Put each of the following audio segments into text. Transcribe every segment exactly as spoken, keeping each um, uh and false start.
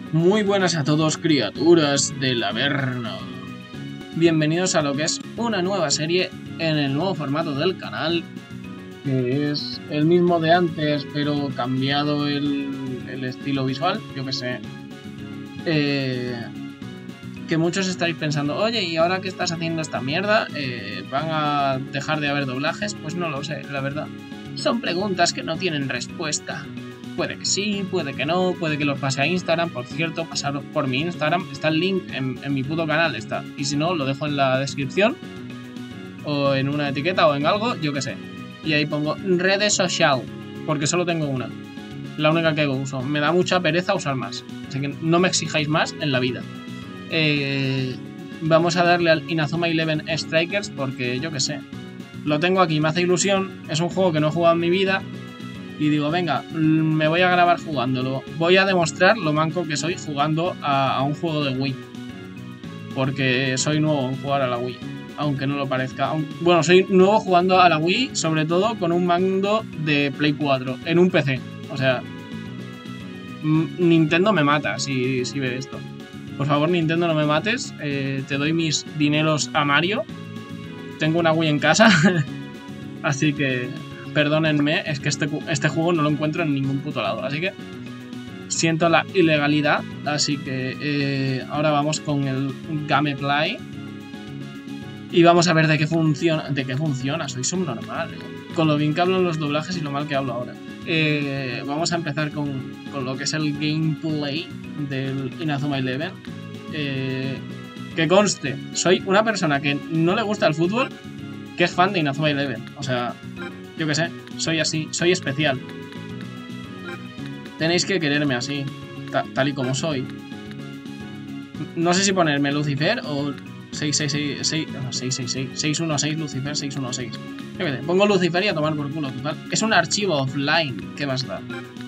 Muy buenas a todos, criaturas del Averno. Bienvenidos a lo que es una nueva serie en el nuevo formato del canal, que es el mismo de antes, pero cambiado el, el estilo visual, yo que sé. Eh, que muchos estáis pensando, oye, ¿y ahora que estás haciendo esta mierda? Eh, ¿Van a dejar de haber doblajes? Pues no lo sé, la verdad. Son preguntas que no tienen respuesta. Puede que sí, puede que no, puede que los pase a Instagram. Por cierto, pasaros por mi Instagram, está el link en, en mi puto canal, está. Y si no, lo dejo en la descripción, o en una etiqueta, o en algo, yo que sé. Y ahí pongo redes social, porque solo tengo una. La única que uso. Me da mucha pereza usar más. Así que no me exijáis más en la vida. Eh, vamos a darle al Inazuma Eleven Strikers, porque yo que sé. Lo tengo aquí, me hace ilusión. Es un juego que no he jugado en mi vida. Y digo, venga, me voy a grabar jugándolo. Voy a demostrar lo manco que soy jugando a, a un juego de Wii. Porque soy nuevo en jugar a la Wii. Aunque no lo parezca. Bueno, soy nuevo jugando a la Wii, sobre todo con un mando de Play cuatro. En un P C. O sea, Nintendo me mata si, si ve esto. Por favor, Nintendo, no me mates. Eh, te doy mis dineros a Mario. Tengo una Wii en casa. Así que... perdónenme, es que este, este juego no lo encuentro en ningún puto lado, así que siento la ilegalidad, así que eh, ahora vamos con el gameplay y vamos a ver de qué funciona, de qué funciona, soy subnormal, ¿eh? Con lo bien que hablo en los doblajes y lo mal que hablo ahora. Eh, vamos a empezar con, con lo que es el gameplay del Inazuma Eleven. Eh, que conste, soy una persona que no le gusta el fútbol, que es fan de Inazuma Eleven, o sea... yo que sé, soy así, soy especial. Tenéis que quererme así, ta tal y como soy. No sé si ponerme Lucifer o seis seis seis, seis seis seis, seis uno seis Lucifer seis uno seis. Yo que sé, pongo Lucifer y a tomar por culo, total. Es un archivo offline, ¿qué más da?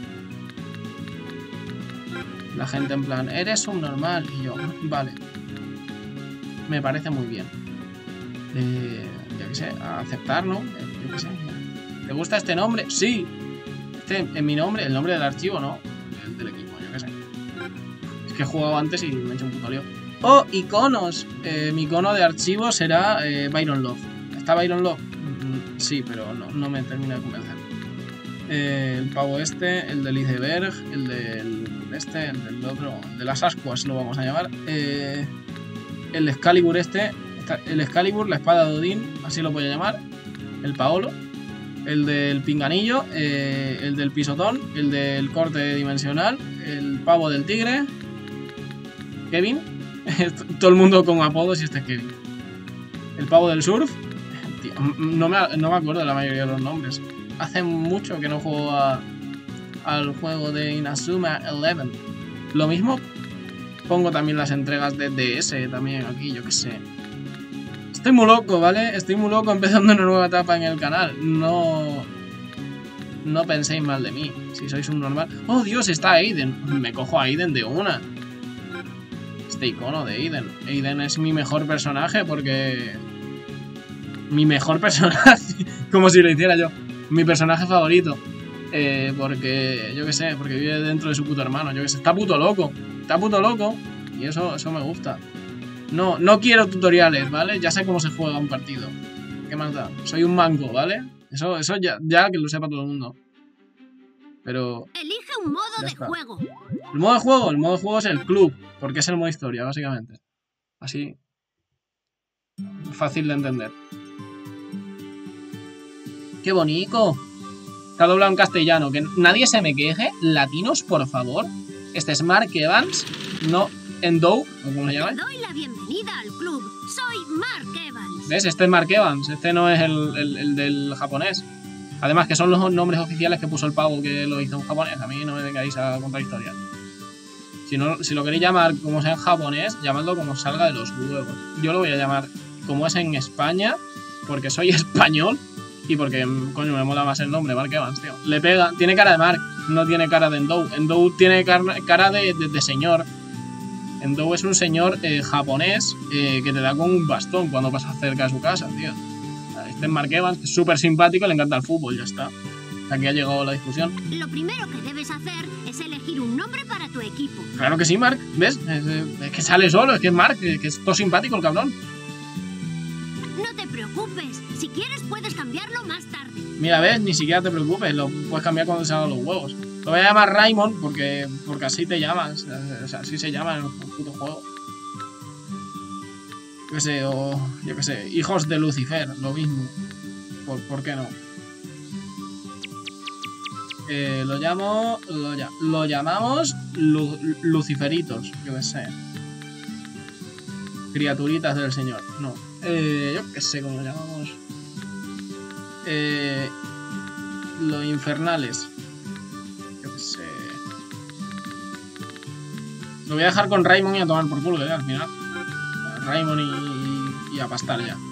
La gente en plan, eres un normal. Y yo, vale. Me parece muy bien. Eh, yo que sé, a aceptar, ¿no? Yo que sé. ¿Te gusta este nombre? Sí. Este es mi nombre, el nombre del archivo, ¿no? El del equipo, yo qué sé. Es que he jugado antes y me he hecho un puto lío. ¡Oh, iconos! Eh, mi icono de archivo será eh, Byron Love. ¿Está Byron Love? Mm, sí, pero no, no me termina de convencer. Eh, el pavo este, el del iceberg, el del este, el del otro, el de las ascuas lo vamos a llamar. Eh, el Excalibur este, el Excalibur, la espada de Odín, así lo voy a llamar. El Paolo. El del pinganillo, eh, el del pisotón, el del corte dimensional, el pavo del tigre, Kevin, todo el mundo con apodos y este es Kevin. El pavo del surf, tío, no, me, no me acuerdo de la mayoría de los nombres. Hace mucho que no juego a, al juego de Inazuma Eleven. Lo mismo pongo también las entregas de D S también aquí, yo qué sé. Estoy muy loco, ¿vale? Estoy muy loco empezando una nueva etapa en el canal. No... no penséis mal de mí. Si sois un normal... ¡Oh, Dios! Está Aiden. Me cojo a Aiden de una. Este icono de Aiden. Aiden es mi mejor personaje porque... mi mejor personaje. Como si lo hiciera yo. Mi personaje favorito. Eh, porque... yo qué sé. Porque vive dentro de su puto hermano. Yo qué sé. Está puto loco. Está puto loco. Y eso, eso me gusta. No, no quiero tutoriales, ¿vale? Ya sé cómo se juega un partido. ¿Qué más da? Soy un manco, ¿vale? Eso, eso ya, ya que lo sepa todo el mundo. Pero... elige un modo de está. juego. El modo de juego, el modo de juego es el club, porque es el modo historia, básicamente. Así. Fácil de entender. ¡Qué bonito! Está doblado en castellano. Que nadie se me queje. Latinos, por favor. Este es Mark Evans. No... Endo, o como le llaman. Doy la bienvenida al club. Soy Mark Evans. ¿Ves? Este es Mark Evans. Este no es el, el, el del japonés. Además que son los nombres oficiales que puso el pavo que lo hizo en japonés. A mí no me vengáis a contar historias. Si, no, si lo queréis llamar como sea en japonés, llamadlo como salga de los huevos. Yo lo voy a llamar como es en España, porque soy español y porque, coño, me mola más el nombre, Mark Evans, tío. Le pega, tiene cara de Mark, no tiene cara de Endo. Endo tiene cara de, de, de señor. Endo es un señor eh, japonés eh, que te da con un bastón cuando pasas cerca de su casa, tío. Este es Mark Evans, es súper simpático, le encanta el fútbol, ya está. Hasta aquí ha llegado la discusión. Lo primero que debes hacer es elegir un nombre para tu equipo. Claro que sí, Mark. ¿Ves? Es, es que sale solo, es que es Mark, que, que es todo simpático el cabrón. No te preocupes. Si quieres puedes cambiarlo más tarde. Mira, ves, ni siquiera te preocupes, lo puedes cambiar cuando se hagan los huevos. Lo voy a llamar Raymond porque, porque así te llamas, o sea, así se llama en el puto juego. Yo qué sé, o yo qué sé, hijos de Lucifer, lo mismo. ¿Por, por qué no? Eh, lo llamo, lo, lo llamamos Lu, Luciferitos, yo qué sé. Criaturitas del Señor, no. Eh, yo qué sé cómo lo llamamos. Eh, los infernales. Yo qué sé. Lo voy a dejar con Raymond y a tomar por culo, ¿eh? Al final. Raymond y, y, y a pastar ya.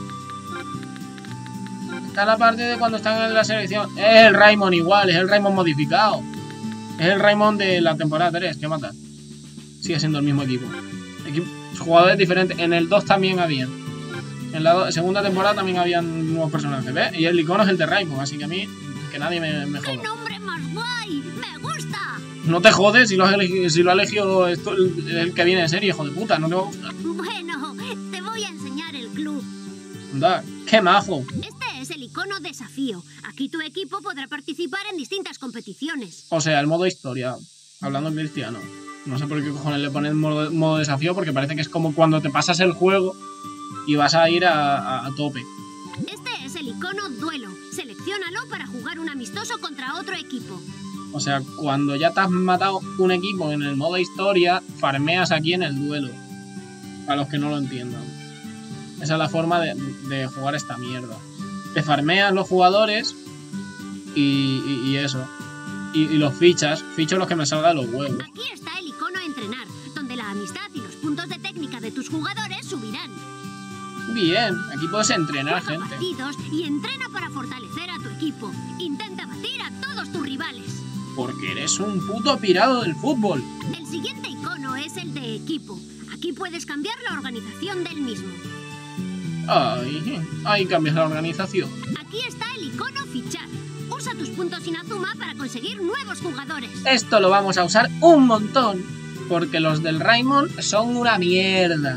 Está la parte de cuando están en la selección. Es el Raymond igual, es el Raymond modificado. Es el Raymond de la temporada tres, que mata. Sigue siendo el mismo equipo. Equipo jugadores diferentes. En el dos también habían. En la segunda temporada también habían nuevos personajes, ¿ves? Y el icono es el de Raymond, así que a mí, que nadie me, me joda. ¡Qué nombre más guay! ¡Me gusta! No te jodes si lo has elegido, si lo ha elegido esto, el, el que viene de serie, hijo de puta, no te va a gustar. Bueno, te voy a enseñar el club. Anda, qué majo. Este es el icono desafío. Aquí tu equipo podrá participar en distintas competiciones. O sea, el modo historia, hablando en cristiano. No sé por qué cojones le ponen modo, modo desafío, porque parece que es como cuando te pasas el juego y vas a ir a, a, a tope. Este es el icono duelo. Selecciónalo para jugar un amistoso contra otro equipo. O sea, cuando ya te has matado un equipo en el modo historia, farmeas aquí en el duelo. Para los que no lo entiendan. Esa es la forma de, de jugar esta mierda. Te farmeas los jugadores y, y, y eso. Y, y los fichas. Ficho los que me salgan los huevos. Aquí está el icono entrenar, donde la amistad y los puntos de técnica de tus jugadores subirán. Bien, aquí puedes entrenar Juega gente. partidos y entrena para fortalecer a tu equipo. Intenta batir a todos tus rivales. Porque eres un puto pirado del fútbol. El siguiente icono es el de equipo. Aquí puedes cambiar la organización del mismo. Ay, ahí cambias la organización. Aquí está el icono fichar. Usa tus puntos Inazuma para conseguir nuevos jugadores. Esto lo vamos a usar un montón. Porque los del Raymond son una mierda.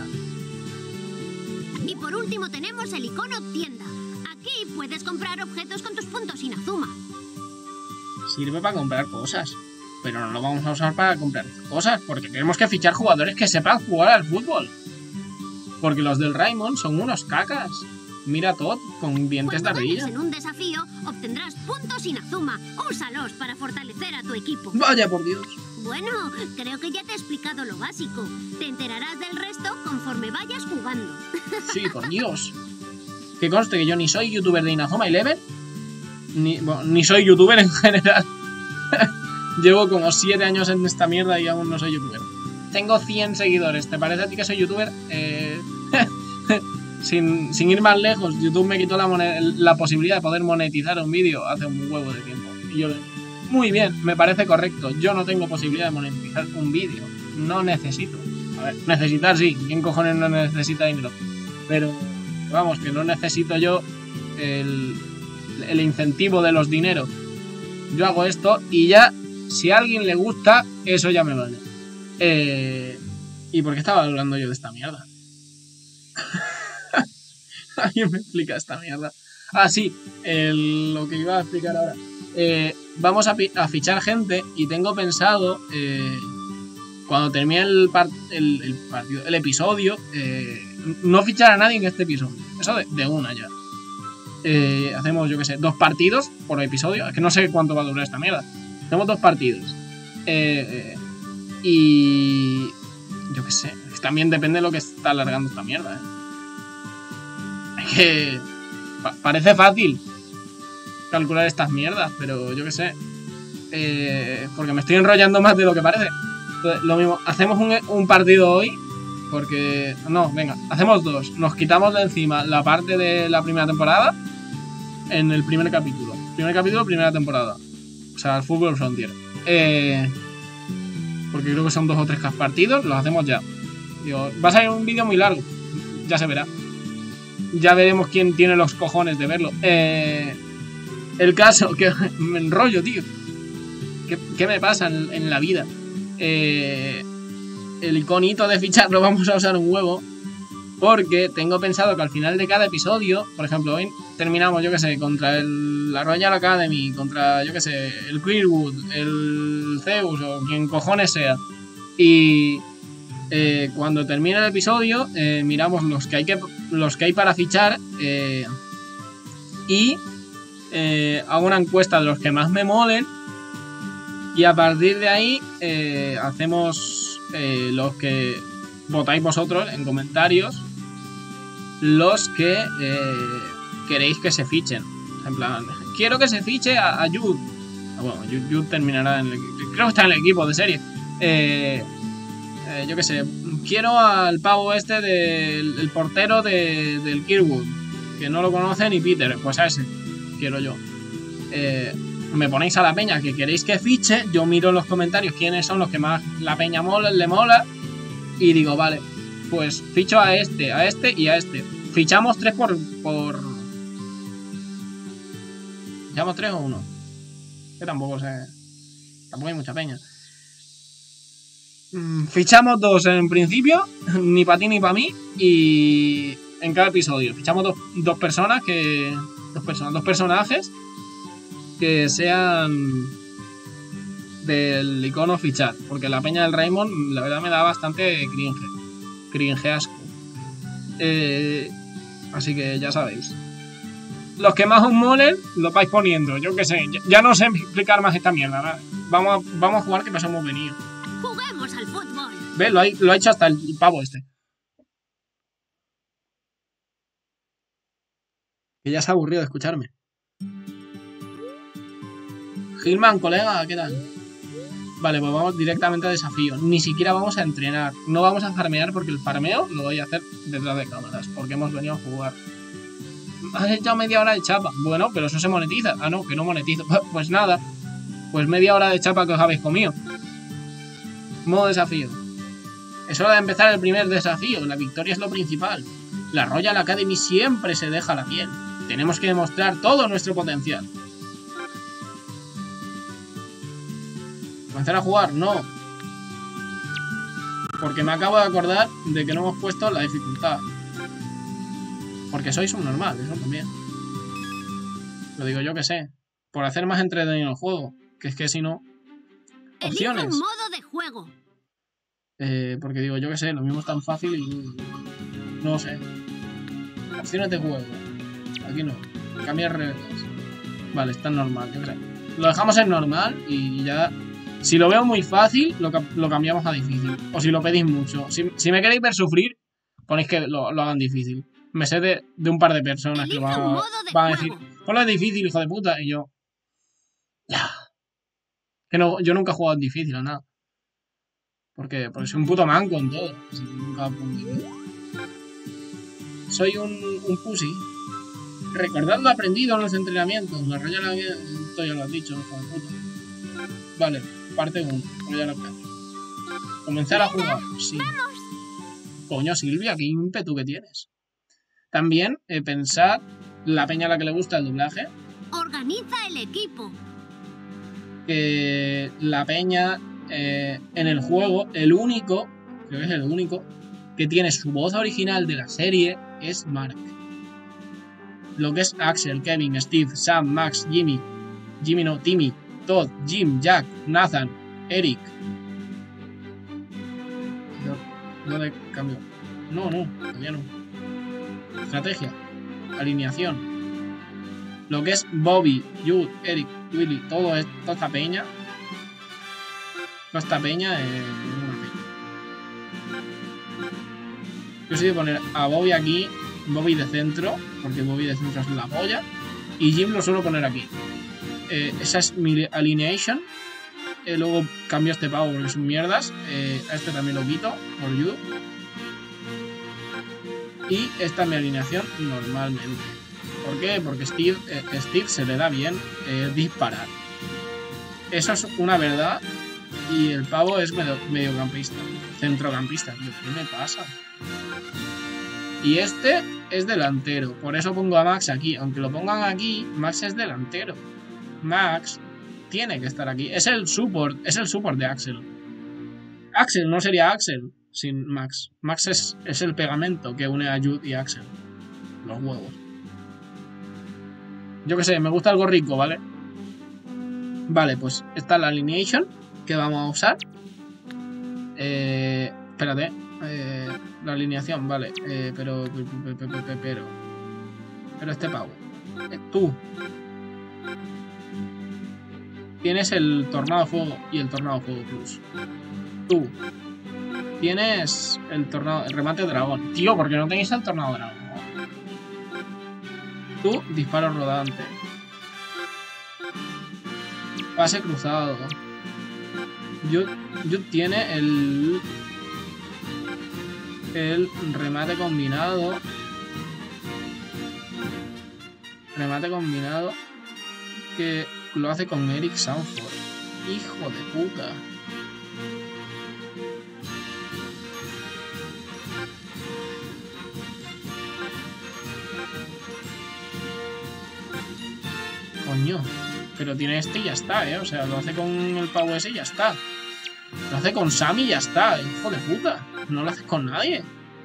Y por último tenemos el icono tienda. Aquí puedes comprar objetos con tus puntos Inazuma. Sirve para comprar cosas. Pero no lo vamos a usar para comprar cosas. Porque tenemos que fichar jugadores que sepan jugar al fútbol. Porque los del Raymond son unos cacas. Mira Todd con dientes de Cuando ardilla. ganes en un desafío, obtendrás puntos Inazuma. Úsalos para fortalecer a tu equipo. Vaya por Dios. Bueno, creo que ya te he explicado lo básico. Te enterarás del resto conforme vayas jugando. Sí, por Dios. Que conste que yo ni soy youtuber de Inazuma Eleven, ni, bueno, ni soy youtuber en general. Llevo como siete años en esta mierda y aún no soy youtuber. Tengo cien seguidores. ¿Te parece a ti que soy youtuber? Eh... sin, sin ir más lejos, YouTube me quitó la, la posibilidad de poder monetizar un vídeo hace un huevo de tiempo. Y yo, muy bien, me parece correcto. Yo no tengo posibilidad de monetizar un vídeo. No necesito. A ver, necesitar sí. ¿Quién cojones no necesita dinero? Pero, vamos, que no necesito yo el, el incentivo de los dineros. Yo hago esto y ya, si a alguien le gusta, eso ya me vale. Eh, ¿Y por qué estaba hablando yo de esta mierda? ¿Alguien me explica esta mierda? Ah, sí, el, lo que iba a explicar ahora. Eh, vamos a, a fichar gente y tengo pensado, eh, cuando termine el, par el, el, partido, el episodio, eh, no fichar a nadie en este episodio. Eso de, de una ya. Eh, hacemos, yo qué sé, dos partidos por episodio. Es que no sé cuánto va a durar esta mierda. Hacemos dos partidos. Eh, eh, y... yo qué sé. También depende de lo que está alargando esta mierda, ¿eh? Es que... Pa parece fácil calcular estas mierdas, pero yo qué sé. Eh, porque me estoy enrollando más de lo que parece. Entonces, lo mismo, hacemos un, un partido hoy. Porque... no, venga, hacemos dos. Nos quitamos de encima la parte de la primera temporada en el primer capítulo. Primer capítulo, primera temporada. O sea, el Fútbol Frontier. Eh, porque creo que son dos o tres partidos. Los hacemos ya. Digo, va a salir un vídeo muy largo. Ya se verá. Ya veremos quién tiene los cojones de verlo. Eh, El caso, que me enrollo, tío. ¿Qué, qué me pasa en, en la vida? Eh, el iconito de fichar lo vamos a usar un huevo. Porque tengo pensado que al final de cada episodio, por ejemplo, hoy terminamos, yo que sé, contra el, la Royal Academy, contra, yo que sé, el Quirwood, el Zeus o quien cojones sea. Y eh, cuando termine el episodio, eh, miramos los que hay que los que hay para fichar eh, y eh, hago una encuesta de los que más me molen. Y a partir de ahí eh, hacemos eh, los que votáis vosotros en comentarios, los que eh, queréis que se fichen. En plan, quiero que se fiche a, a Jude. Ah, bueno, Jude, Jude terminará en el equipo. Creo que está en el equipo de serie. Eh, eh, yo qué sé, quiero al pavo este del el portero de, del Kirkwood, que no lo conoce ni Peter. Pues a ese quiero yo. Eh, me ponéis a la peña que queréis que fiche. Yo miro en los comentarios quiénes son los que más la peña mola, le mola. Y digo, vale, pues ficho a este, a este y a este. Fichamos tres por... por... ¿Fichamos tres o uno? Que tampoco sé... Tampoco hay mucha peña. Fichamos dos en principio, ni para ti ni para mí. Y en cada episodio fichamos dos, dos personas que... Dos personas, dos personajes que sean del icono fichar, porque la peña del Raymond la verdad me da bastante cringe, cringe asco. Eh, así que ya sabéis, los que más os molen los vais poniendo. Yo que sé, ya, ya no sé explicar más esta mierda, ¿no? Vamos, a, vamos a jugar, que nos hemos venido. Juguemos al fútbol. Ve, lo ha, lo ha hecho hasta el pavo este, que ya se ha aburrido de escucharme. Gilman, colega, ¿qué tal? Vale, pues vamos directamente a desafío. Ni siquiera vamos a entrenar. No vamos a farmear porque el farmeo lo voy a hacer detrás de cámaras, porque hemos venido a jugar. Has echado media hora de chapa. Bueno, pero eso se monetiza. Ah, no, que no monetizo. Pues nada. Pues media hora de chapa que os habéis comido. Modo desafío. Es hora de empezar el primer desafío. La victoria es lo principal. La Royal Academy siempre se deja la piel. Tenemos que demostrar todo nuestro potencial. ¿Comenzar a jugar? No. Porque me acabo de acordar de que no hemos puesto la dificultad. Porque sois un normal, eso también. Lo digo yo que sé. Por hacer más entretenido el juego. Que es que si no... Opciones. Elige un modo de juego. Eh, porque digo yo que sé, lo mismo es tan fácil y... No sé. Opciones de juego. Aquí no. Cambiar reglas. Vale, está en normal, yo que sé. Lo dejamos en normal y ya... Si lo veo muy fácil, lo, lo cambiamos a difícil. O si lo pedís mucho. Si, si me queréis ver sufrir, ponéis que lo, lo hagan difícil. Me sé de, de un par de personas que van, a, van a decir, ponlo difícil, hijo de puta. Y yo... Ya. Que no, yo nunca he jugado en difícil o nada. Porque, porque soy un puto manco en todo. Así que nunca pongo difícil. Soy un, un pussy. Recordad lo aprendido en los entrenamientos. La Royal Academy, esto ya lo has dicho, hijo de puta. Vale, parte uno. Royal Academy. Comenzar a jugar. Sí. Coño, Silvia, qué ímpetu que tienes. También eh, pensar la peña a la que le gusta el doblaje. Organiza el equipo. Que la peña eh, en el juego, el único, creo que es el único, que tiene su voz original de la serie es Mark. Lo que es Axel, Kevin, Steve, Sam, Max, Jimmy, Jimmy no, Timmy, Todd, Jim, Jack, Nathan, Eric. ¿Dónde cambio? No, no, todavía no. Estrategia. Alineación. Lo que es Bobby, Jude, Eric, Willy, todo esto, toda esta peña. Toda esta peña es una peña. Yo soy de poner a Bobby aquí, Bobby de centro, porque Bobby de centro es la polla. Y Jim lo suelo poner aquí. Eh, esa es mi alineation. Eh, luego cambio este pavo porque son mierdas. Eh, a este también lo quito por Jude. Y esta es mi alineación normalmente. ¿Por qué? Porque Steve, eh, Steve se le da bien eh, disparar. Eso es una verdad. Y el pavo es medio, mediocampista. Centrocampista, tío. ¿Qué me pasa? Y este es delantero. Por eso pongo a Max aquí. Aunque lo pongan aquí, Max es delantero. Max tiene que estar aquí. Es el support. Es el support de Axel. Axel no sería Axel sin Max. Max es, es el pegamento que une a Jude y a Axel. Los huevos. Yo qué sé, me gusta algo rico, ¿vale? Vale, pues esta es la alineation que vamos a usar. Eh, espérate. Eh, la alineación, vale. Eh, pero, pero, pero, pero este pavo. Eh, tú. Tienes el Tornado Fuego y el Tornado Fuego Plus. Tú. Tienes el Tornado, el Remate Dragón. Tío, ¿por qué no tenéis el Tornado Dragón? Tú, Disparo Rodante. Pase cruzado. Yo, yo tiene el el remate combinado. Remate combinado que lo hace con Eric Sanford. Hijo de puta. Coño. Pero tiene este y ya está, ¿eh? O sea, lo hace con el pavo ese y ya está. Lo hace con Sammy y ya está. Hijo de puta. No lo hace con nadie.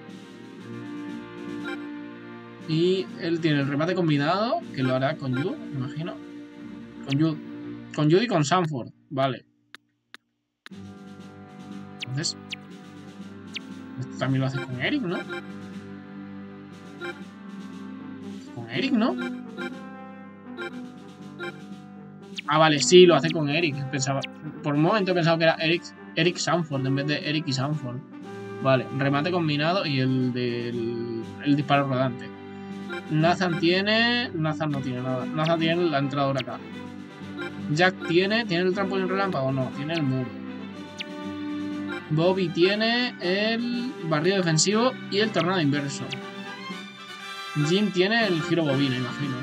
Y él tiene el remate combinado, que lo hará con Jude, me imagino. Con Jude. Con Jude y con Sanford. Vale. Entonces... esto también lo hace con Eric, ¿no? Con Eric, ¿no? Ah, vale, sí, lo hace con Eric. Pensaba, por un momento he pensado que era Eric, Eric Sanford en vez de Eric y Sanford. Vale, remate combinado y el del el disparo rodante. Nathan tiene... Nathan no tiene nada. Nathan tiene la entrada huracán. Jack tiene... ¿Tiene el trampolín relámpago? No, tiene el muro. Bobby tiene el barrido defensivo y el tornado inverso. Jim tiene el giro bobina, imagino.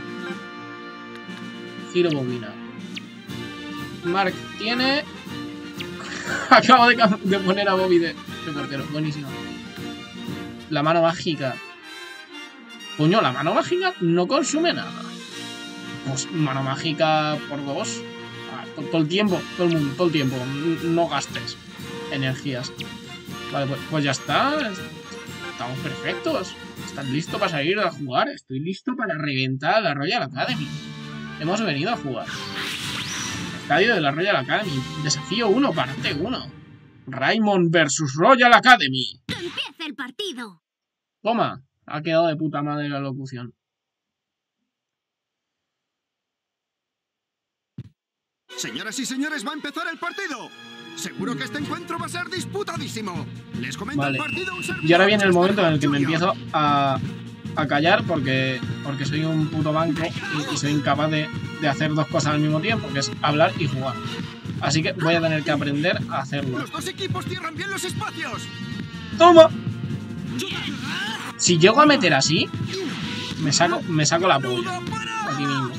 Giro bobina. Mark tiene... Acabo de, de poner a Bobby de, de portero. Buenísimo. La mano mágica. Coño, la mano mágica no consume nada. Pues mano mágica por dos. Ah, todo, todo el tiempo, todo el mundo, todo el tiempo. No gastes energías. Vale, pues, pues ya está. Estamos perfectos. ¿Estás listo para salir a jugar? Estoy listo para reventar la Royal Academy. Hemos venido a jugar. Estadio de la Royal Academy. Desafío uno, parte uno. Raymond versus Royal Academy. ¡Que empiece el partido! Toma. Ha quedado de puta madre la locución. Señoras y señores, va a empezar el partido. Seguro que este encuentro va a ser disputadísimo. Les comento vale. el partido un servidor. Y ahora viene el momento en el que me empiezo a, a callar porque, porque soy un puto banco y, y soy incapaz de, de hacer dos cosas al mismo tiempo, que es hablar y jugar. Así que voy a tener que aprender a hacerlo. Los dos equipos cierran bien los espacios. ¡Toma! Si llego a meter así, me saco, me saco la polla. Aquí mismo.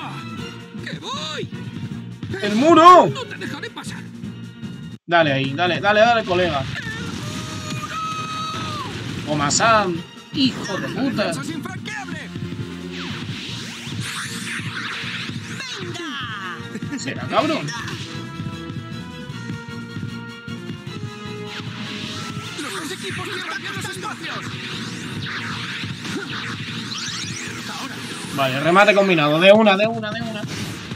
¡El muro! No te dejaré pasar. Dale ahí, dale, dale, dale, colega. Toma, Sam. Hijo de puta. ¡Eso es infranqueable! ¿Será cabrón? Los dos equipos cierran bien los espacios. Ahora. Vale, remate combinado. De una, de una, de una.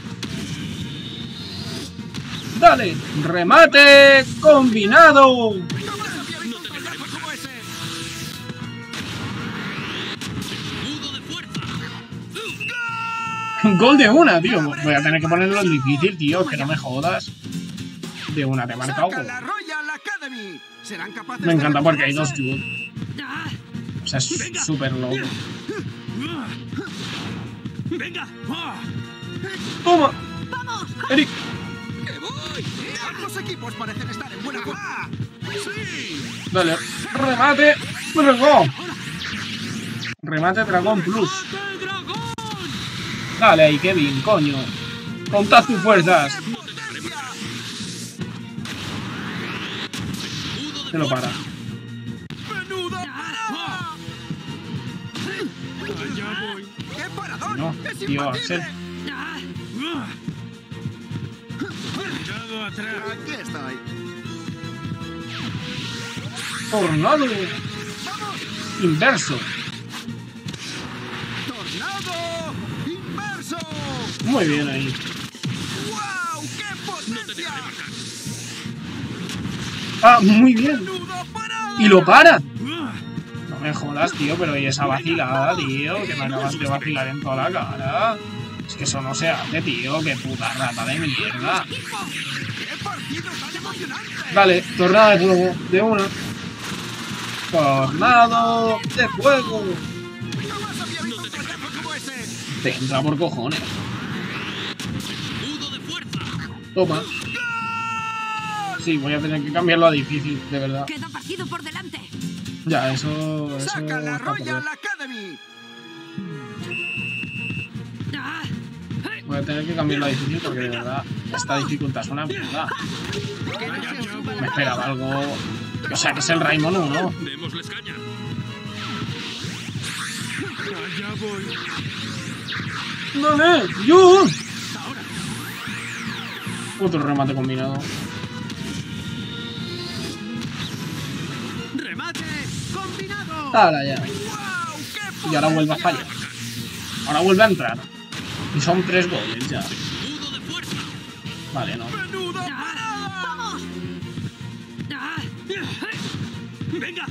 Dale, remate combinado. Gol de una, tío. Voy a tener que ponerlo en difícil, tío. Que no me jodas. De una, te he marcado. Me encanta porque hay dos Jude. O sea, es súper loco. Venga. ¡Toma! ¡Vamos! Eric. ¡Que voy! Ambos equipos parecen estar en buena forma. ¡Sí! Dale, remate. ¡Dragón! Remate Dragón Plus. Dale ahí, Kevin, coño. Contad tus fuerzas. Se lo para. no, tío, Axel. Aquí estoy. Tornado inverso. ¡Tornado inverso! Muy bien ahí. ¡Wow! ¡Qué potencia! Ah, muy bien. ¡Menuda parada! Y lo para. No me jodas, tío, pero y esa vacilada, tío, que me acabas de vacilar en toda la cara. Es que eso no se hace, tío. Qué puta rata de mierda. ¡Qué partido tan emocionante! Vale, tornado de fuego, de una. Tornado de fuego. ¡Jamás había visto un conejo como ese! Te entra por cojones. Toma. Sí, voy a tener que cambiarlo a difícil, de verdad. Queda partido por delante. Ya, eso... eso ¡Saca la está por ver. Royal Academy! Ah, Voy a tener que cambiarlo a difícil porque de verdad esta dificultad es una mierda. Me esperaba algo... O sea, que es el Raimon uno. Démosles caña. Allá voy. ¡Dale! ¡Yo! Otro remate combinado. ¡Remate combinado! ¡Hala ya! ¡Wow! ¡Qué Y ahora vuelve a fallar. Ahora vuelve a entrar. Y son tres goles ya. Vale, no. ¡Menuda parada! ¡Vamos! Ah, ¡Venga!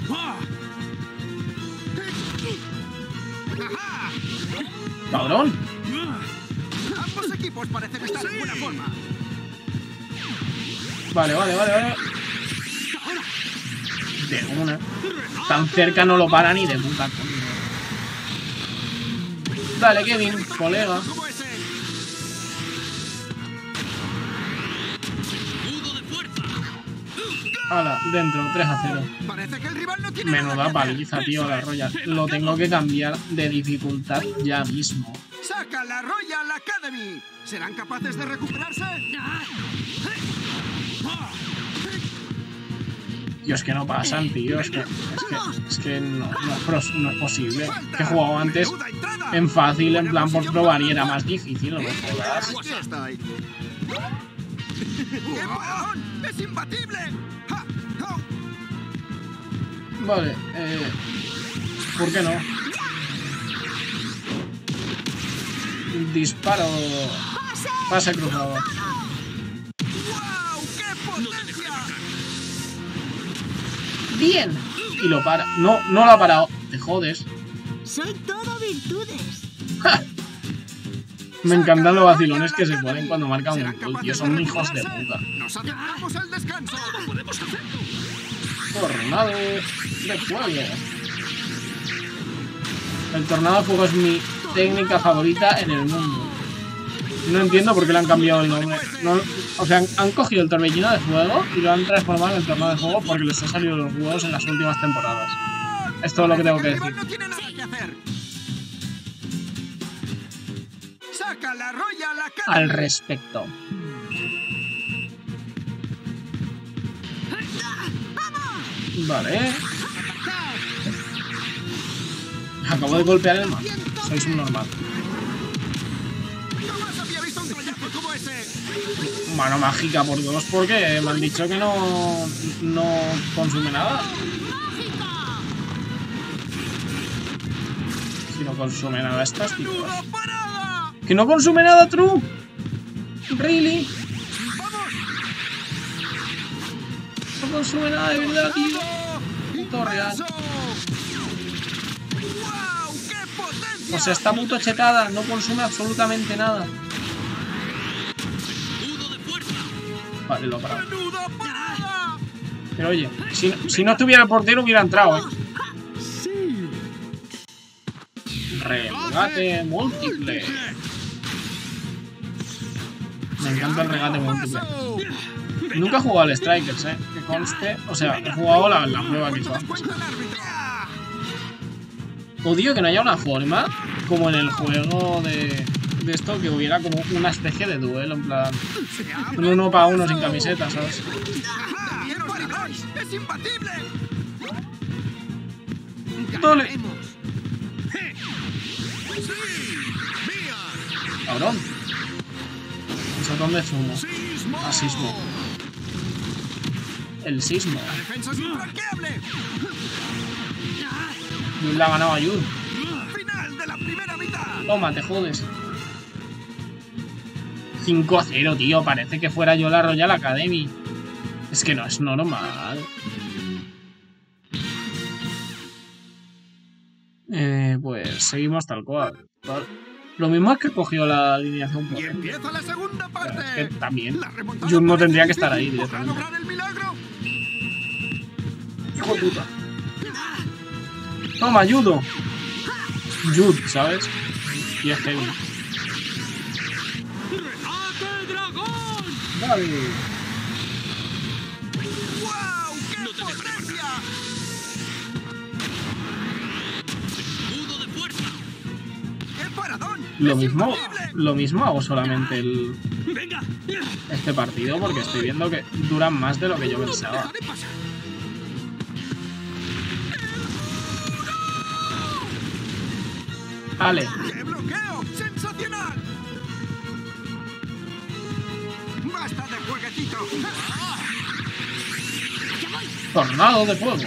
¡Ajá! ¡Cabrón! Ambos equipos parecen estar en buena forma. Vale, vale, vale, vale. De una. Tan cerca no lo para ni de puta. Dale, Kevin, colega. Como ese. Hala, dentro, tres a cero. Parece que el rival no tiene Menuda nada que hacer. paliza, tío, la Royal. Lo tengo que cambiar de dificultad ya mismo. ¡Saca la Royal Academy! ¿Serán capaces de recuperarse? Tío, es que no pasan, tío. Es que, es que, es que no, no, es pros- no es posible. Que he jugado antes Menuda entrada. en fácil, en plan por probar y era más difícil, no me jodas. Aquí estoy. ¡Qué paradón! ¡Es imbatible! ¡Ja! ¡Ja! Vale, eh... ¿por qué no? Disparo. Pase cruzado. ¡Wow! ¡Qué potencia! Bien. Y lo para. No, no lo ha parado. Te jodes. soy todo virtudes. ¡Ja! Me encantan los vacilones que se ponen cuando marcan ¿Serán un gol, tío. capaces Son de hijos de recuperarse? puta. ¡Nos acercamos al descanso! ¡Podemos hacerlo! Tornado de fuego. El tornado de fuego es mi técnica favorita en el mundo. No entiendo por qué le han cambiado el nombre. No, o sea, han, han cogido el torbellino de fuego y lo han transformado en el tornado de fuego porque les han salido los huevos en las últimas temporadas. Es todo lo que tengo que El decir. rival no tiene nada que hacer. ¡Saca la Royal Academy! Al respecto. Vale. Acabo de golpear el mando. Sois un normal. ¡Jamás había visto un collazo como ese! Mano mágica por dos, porque me han dicho que no, no consume nada. Si no consume nada estas, tío. ¡Menuda parada! Que no consume nada, True. Really. ¡Vamos! No consume nada de verdad, tío. Puto real. ¡Wow! ¡Qué potencia! O sea, está puto chetada. No consume absolutamente nada. Vale, lo he parado. ¡Menuda parada! Pero oye, si, si no estuviera el portero hubiera entrado, eh. Regate múltiple. Me encanta el regate múltiple. Nunca he jugado al Strikers, eh. Que conste. O sea, he jugado la, la prueba que hizo antes. Cuenta el árbitro. Odio que no haya una forma, como en el juego de, de esto, que hubiera como una especie de duelo, en plan. Un uno para uno sin camiseta, ¿sabes? ¡Ajá! ¡Bien, Maribel! ¡Es imbatible! Dale. ¡Sí! cabrón. Desatón de zumo. ¡Sismo! Ah, sismo. El sismo. ¡La defensa es infranqueable! Yud la ha ganado a Yud. ¡Final de la primera mitad! Toma, te jodes. cinco a cero, tío. Parece que fuera yo la Royal Academy. Es que no es normal. Eh, pues seguimos tal cual. Vale. Lo mismo es que cogió la alineación por Y dentro. empieza la segunda parte. Es que también. La remontada Yud no parece tendría que estar ahí difícil. ¿Podrá directamente. lograr el milagro? Hijo de puta. Toma, ayudo. Yud, ¿sabes? Y es heavy. Dale. ¡Wow! ¡Qué potencia! ¡Qué paradón! Lo ¡Es mismo, imposible! lo mismo hago solamente el, este partido porque estoy viendo que duran más de lo que yo No pensaba. deja de pasar. Vale, ¡Qué bloqueo! ¡Sensacional! ¡Basta de jueguecito! tornado de fuego.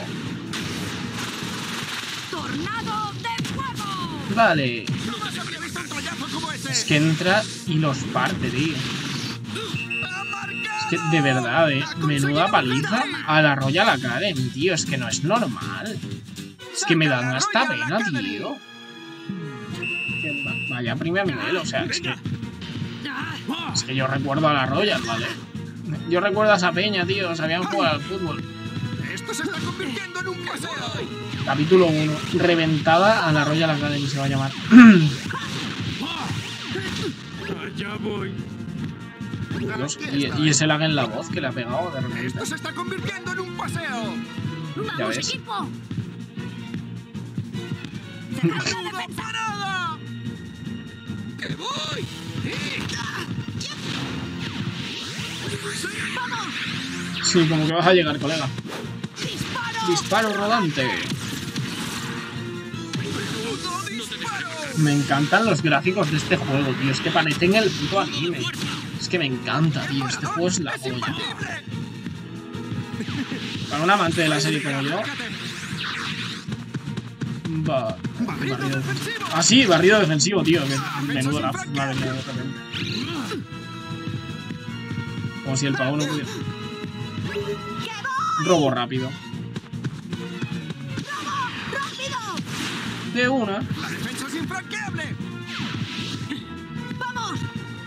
¡Tornado de fuego! Vale. ¡Jamás habría visto un troyazo como ese! Es que entra y los parte, tío. ¡Ha marcado! Es que de verdad, eh. ¡Ha conseguido Menuda un paliza hat-trick! a la Royal Academy, tío. Es que no es normal. Es que me dan hasta pena, tío. Que va- vaya primer nivel, o sea, es que, es que yo recuerdo a la Royal, ¿vale? Yo recuerdo a esa peña, tío. Sabían jugar al fútbol. ¡Esto se está convirtiendo en un paseo! Capítulo uno. Reventada a la Royal Academy se va a llamar. Allá voy. Dios, y, y ese lag en la voz que le ha pegado de repente. ¡Esto se está convirtiendo en un paseo! Ya ¡Vamos, ves. equipo! ¡Cerrad la ¡Menuda defensa! parada! ¡Que voy! ¡Vamos! Sí, como que vas a llegar, colega. ¡Disparo! Disparo rodante. ¡Menudo disparo! Me encantan los gráficos de este juego, tío. Es que parecen el puto anime. Es que me encanta, tío. Este juego es la ¡Es polla. imbatible! Para un amante de la serie como yo. Va. ¡Barrido Barrido. defensivo! Ah, sí, barrido defensivo, tío. Que menudo la madre mía, de repente. Como si el pavo no pudiera. Robo rápido. ¡Rápido! De una. ¡La defensa es infranqueable! ¡Vamos!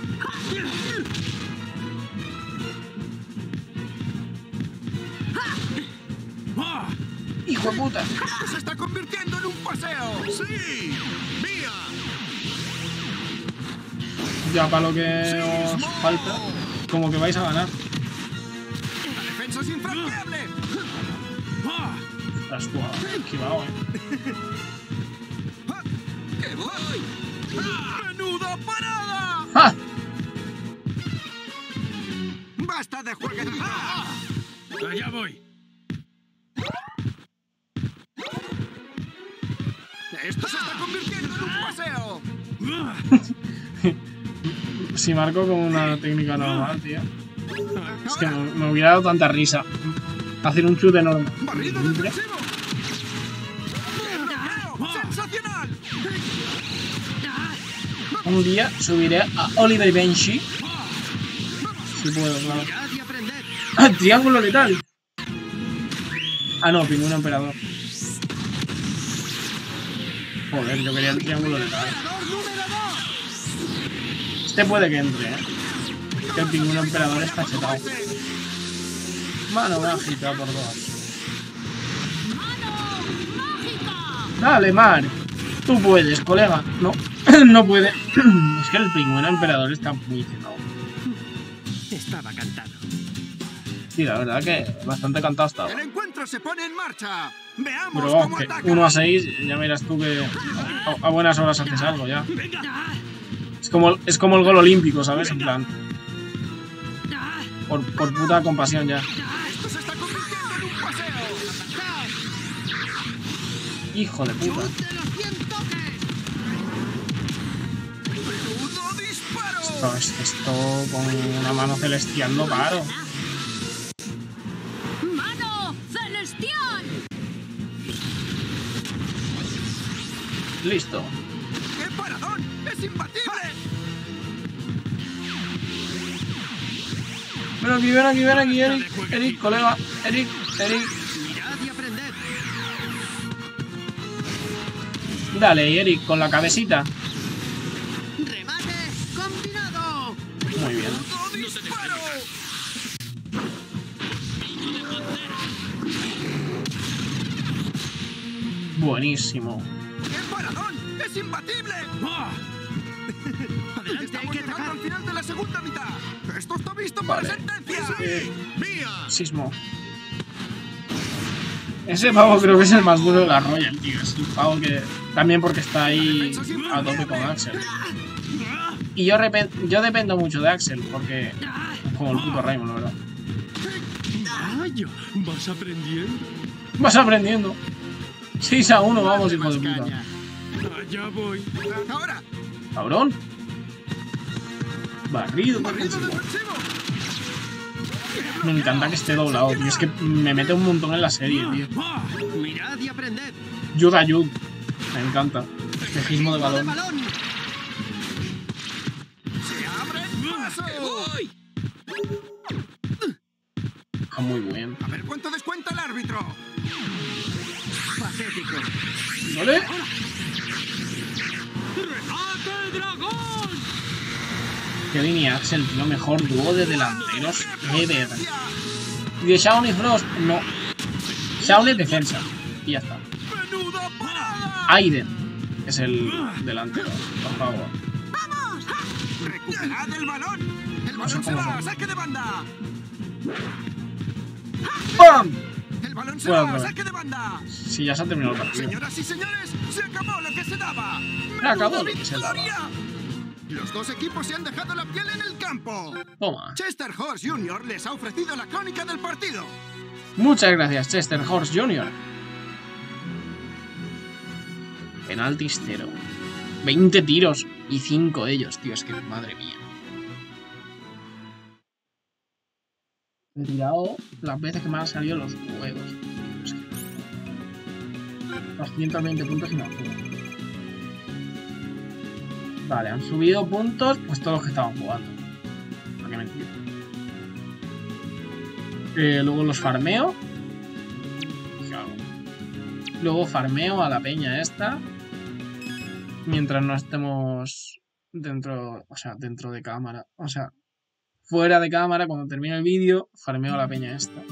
¡Ah! Hijo de puta. ¡Esto se está convirtiendo en un paseo! ¡Sí! ¡Mía! Ya para lo que os falta. Como que vais a ganar. ¡La defensa es infranqueable! ¡Ah! Estás jugado. Esquivado, eh. ¡Que voy! ¡Menuda parada! ¡Ja! ¡Basta de jueguecito! Allá voy. ¡Esto se está convirtiendo en un paseo! ¡Ah! Si marco con una técnica normal, tío. Es que me, me hubiera dado tanta risa. Hacer un chute enorme. ¡Barrido defensivo! ¡Qué bloqueo! ¡Sensacional! Un día subiré a Oliver Benji. Si puedo, claro. ¡Mirad y aprended! ¡Ah, triángulo letal! Ah, no, pingüino emperador. Joder, yo quería el triángulo letal. ¡Emperador número dos! Este puede que entre, eh. Que el pingüino emperador está chetado. Mano mágica por dos. ¡Mano mágica! Dale, Mar. Tú puedes, colega. No, no puede. Es que el pingüino emperador está muy chetado. Estaba cantado. Sí, la verdad que bastante cantado estaba. ¡El encuentro se pone en marcha! ¡Veamos Pero vamos, cómo que ataca! uno a seis, ya verás tú que a, a buenas horas haces algo ya. Es como, es como el gol olímpico, ¿sabes? En plan, por, por puta compasión ya. ¡Esto se está convirtiendo en un paseo! Hijo de puta. ¡De los cien toques! ¡Menudo disparo! No, es que esto con una mano celestial no paro. ¡Mano celestial! Listo. ¡Qué paradón! ¡Es imbatible! Ven aquí, ven aquí, ven aquí, Eric. Eric, colega. Eric, Eric. Mirad y aprended. Dale, Eric, con la cabecita. ¡Remate combinado! Muy bien. ¡Puto disparo! Buenísimo. ¡Qué paradón! ¡Es imbatible! ¡Ah! Adelante, hay Estamos que llegando atacar. al final de la segunda mitad. ¡Esto está visto Vale. para sentencia! Eh, ¡Mía! Sismo. Ese pavo creo que es el más duro de la Royal, tío. Es el pavo que... También porque está ahí a tope con Axel. Y yo, repen- yo dependo mucho de Axel, porque... Como el puto Raymond, la verdad. Vaya, vas aprendiendo. Vas aprendiendo. seis a uno, vamos, hijo de puta. Caña. Allá voy. ¡Ahora! Cabrón. Barrido. ¡Barrido defensivo! Me encanta que esté doblado, tío. Es que me mete un montón en la serie, tío. ¡Ah! Mirad y aprended. Yud a Yud. Me encanta. Espejismo de balón. balón. ¡Se abre el paso! ¡Voy! Ah, muy bien. A ver cuánto descuenta el árbitro. Patético. ¿Vale? ¡Remate dragón! Kevin y Axel, tío. Mejor dúo de delanteros ever. Y de Shaun y Frost, no. Shaun es defensa. Y ya está. ¡Menuda parada! Aiden es el delantero, por favor. ¡Recuperad el balón! ¡El No sé balón se cómo va! son. ¡Saque de banda! ¡Pam! ¡El balón se Fuera va! otra vez. ¡Saque de banda! Sí, ya se ha terminado el partido. Señoras y señores, se acabó lo que se daba. Se acabó ¡Menuda lo que se daba. victoria! Los dos equipos se han dejado la piel en el campo. Toma. Chester Horse junior les ha ofrecido la crónica del partido. Muchas gracias, Chester Horse junior Penaltis cero. veinte tiros y cinco de ellos, tío. Es que madre mía. He tirado las veces que me han salido los juegos. Es que... doscientos veinte puntos y no juego. Vale, han subido puntos, pues todos los que estaban jugando. ¿Para qué mentir? Eh, luego los farmeo. ¿Qué hago? Luego farmeo a la peña esta. Mientras no estemos dentro, o sea, dentro de cámara. O sea, fuera de cámara, cuando termine el vídeo, farmeo a la peña esta.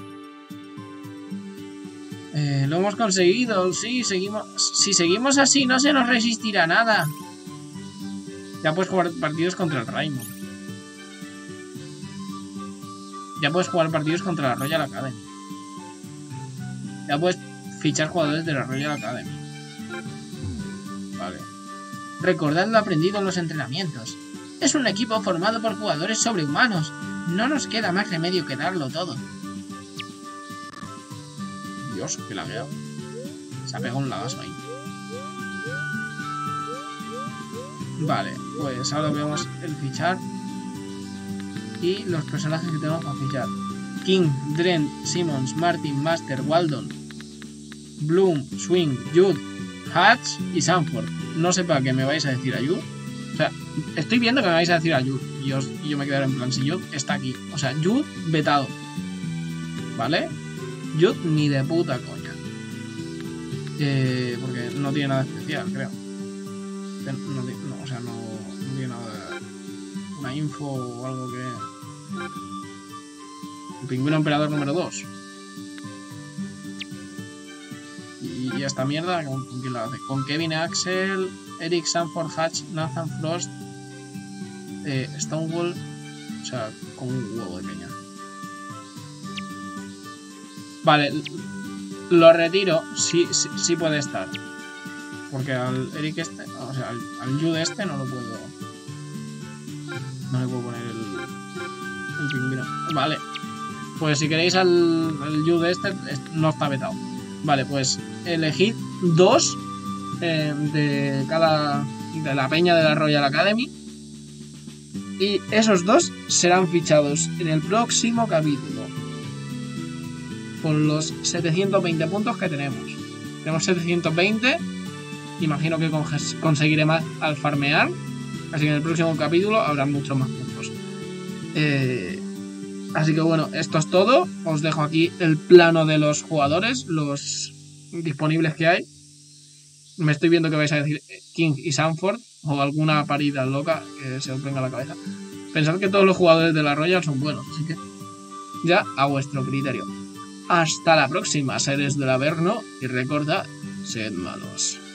Eh, lo hemos conseguido, sí, seguimos. Si seguimos así, no se nos resistirá nada. Ya puedes jugar partidos contra el Raymond. Ya puedes jugar partidos contra la Royal Academy. Ya puedes fichar jugadores de la Royal Academy. Vale. Recordad lo aprendido en los entrenamientos. Es un equipo formado por jugadores sobrehumanos. No nos queda más remedio que darlo todo. Dios, qué lagueado. Se ha pegado un lagazo ahí. Vale, pues ahora vemos el fichar. Y los personajes que tenemos para fichar. King, Dren, Simmons, Martin, Master, Waldon, Bloom, Swing, Jude, Hatch y Sanford. No sé para qué me vais a decir a Jude. O sea, estoy viendo que me vais a decir a Jude. Y yo, y yo me quedaré en plan, si Jude está aquí. O sea, Jude vetado. ¿Vale? Jude ni de puta coña. Eh, porque no tiene nada especial, creo. No, no, o sea, no, no tiene nada. Una info o algo que... El pingüino emperador número dos. Y, y esta mierda, ¿con, ¿con quién la hace? Con Kevin Axel, Eric Sanford, Hatch, Nathan Frost, eh, Stonewall. O sea, con un huevo de peña. Vale, lo retiro. Sí, sí, sí puede estar. Porque al Eric este, o sea, al, al Jude este no lo puedo... No le puedo poner el, el pingüino. Vale. Pues si queréis al, al Jude este, no está vetado. Vale, pues elegid dos eh, de cada... de la peña de la Royal Academy. Y esos dos serán fichados en el próximo capítulo. Con los setecientos veinte puntos que tenemos. Tenemos setecientos veinte. Imagino que conseguiré más al farmear. Así que en el próximo capítulo habrá muchos más puntos. Eh, así que bueno, esto es todo. Os dejo aquí el plano de los jugadores. Los disponibles que hay. Me estoy viendo que vais a decir King y Sanford. O alguna parida loca que se os venga a la cabeza. Pensad que todos los jugadores de la Royal son buenos. Así que ya a vuestro criterio. Hasta la próxima, seres del Averno. Y recordad, sed malos.